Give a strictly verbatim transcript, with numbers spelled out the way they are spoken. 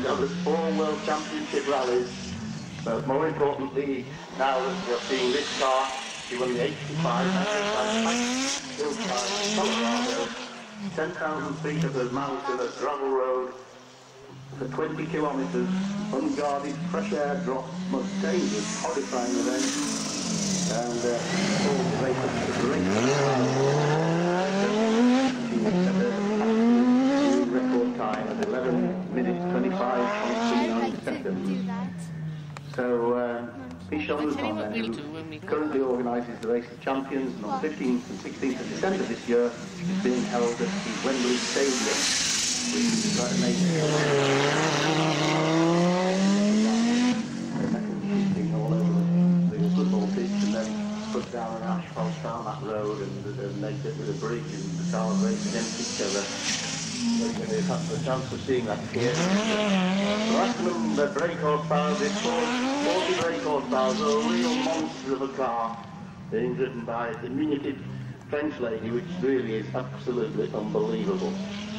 over four World Championship rallies, but more importantly, now that you're seeing this car, she won the eighty-five Colorado, ten thousand feet of the mountain at gravel road for twenty kilometres, unguarded, fresh air drop, most dangerous, horrifying event, and uh, all the race up to the great record time at eleven minutes twenty-five point two nine seconds. So, uh, Michele Mouton, then, who currently organises the Race of Champions, and on the fifteenth and sixteenth of December this year is being held at the Wembley Stadium, which is quite amazing. All over the football pitch, and then put down an asphalt tarmac road and, and make it with a bridge, and the cars race against each other. You're going to have the chance of seeing that here. The maximum uh, brake horsepower is forty brake horsepower, so a real monster of a car being driven by a diminutive French lady, which really is absolutely unbelievable.